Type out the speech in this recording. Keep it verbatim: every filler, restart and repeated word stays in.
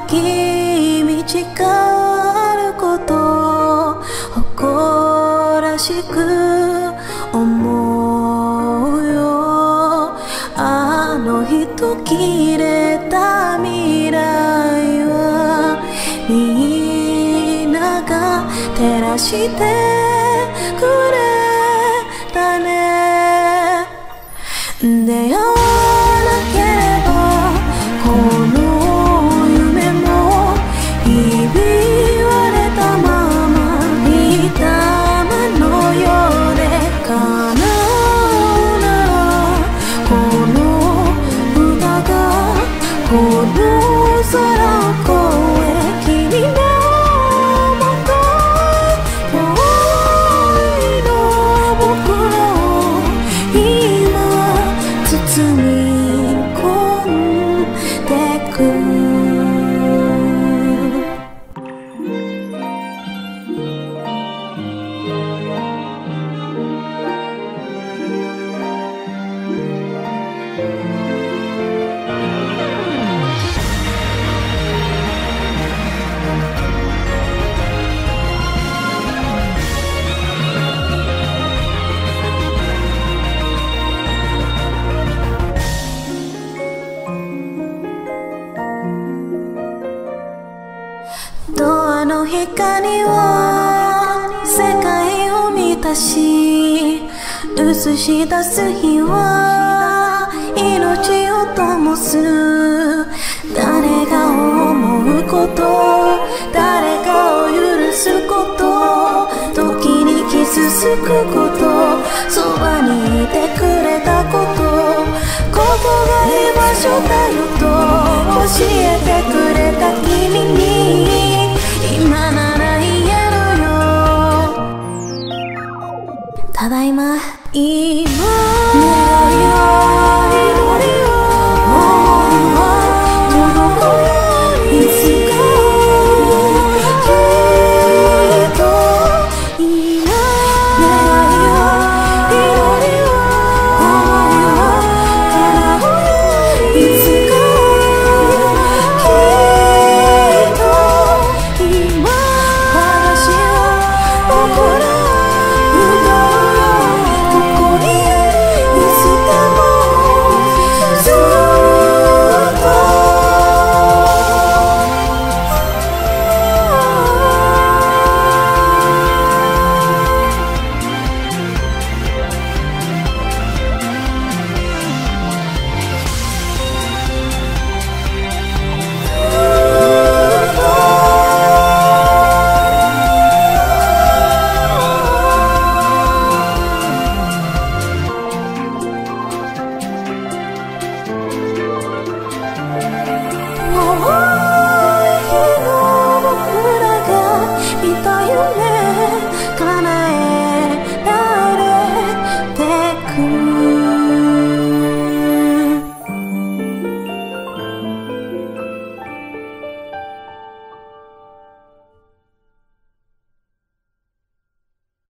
君誓うことを誇らしく思うよ。あの日途切れた未来はみんなが照らしてくれたね。出会わなければこの夢もひび割れたまま見たまのようで叶うならこの歌がこの空を越え君のもとへ遠いの僕の今包み込んでく。ドアの光は世界を満たし映し出す日は命を灯す。誰が思うこと誰かを許すこと時に傷つくことそばにいてくれたことここが居場所だよと教えてくれた君に今なら言えるよ。ただいま。いい